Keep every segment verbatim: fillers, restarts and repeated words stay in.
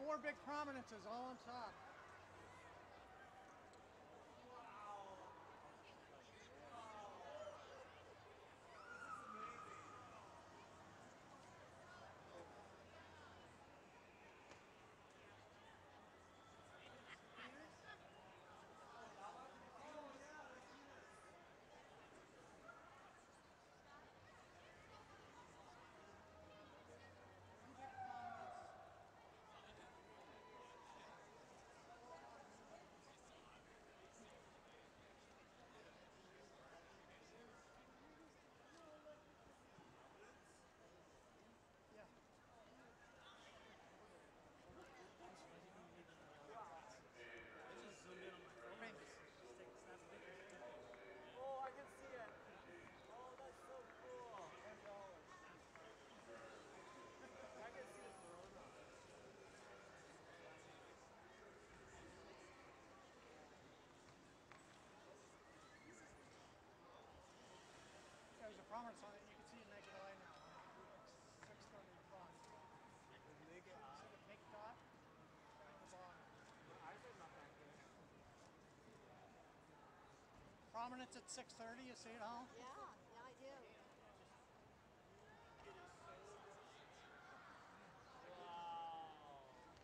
four big prominences all on top. Yeah. I just zoomed in on my phone. Thanks. Just take a snap picture. Oh, I can see it. Oh, that's so cool. Ten dollars. I can see the corona. There's a prominence on it. You can see it naked eye now. six thirty front. The naked See eye. the pink dot on the bottom. My eyes are not that good. Prominence at six thirty. You see it, huh? Yeah, yeah, I do. Wow.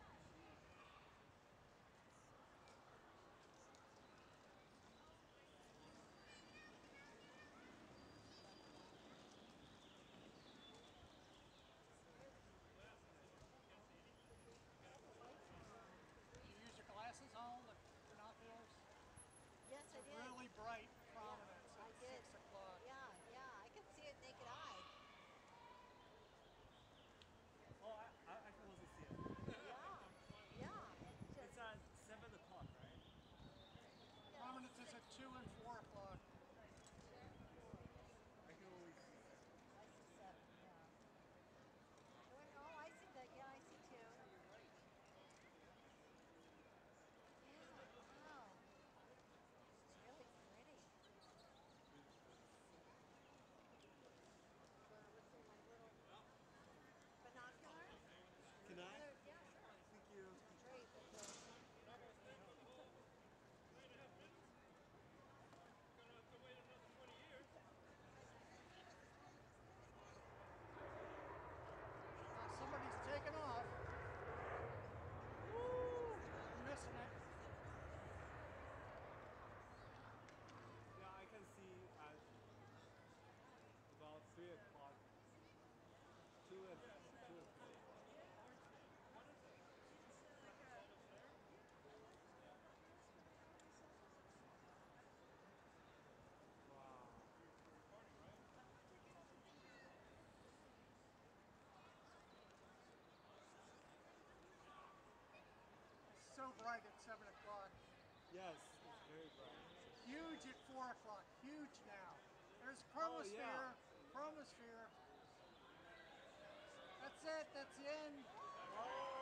Did you use your glasses, huh? The binoculars? Yes, I did. Really bright prominence I at did. six o'clock. Yeah, yeah, I can see it naked eye. Oh, I, I, I can also see it. Yeah, yeah. It's It's just, at seven o'clock, right? yeah, Prominence is at two and four o'clock. I can always see it. I see seven, yeah. Oh, wait, oh, I see that. Yeah, I see two. Yeah, wow. It's really pretty. So what's in my little binocular? Can I? Other- Yeah, sure. Thank you. Great with the leather thing. Gonna have to wait another twenty years. Now somebody's taking off. Woo! I'm missing it. Yeah, I can see at about three o'clock. Two and two and three. Wow. It's so bright at seven o'clock. Yes, it's very bright. Huge at four o'clock. Huge now. There's Oh, chromosphere. yeah. Chromosphere. That's it. That's the end. Oh.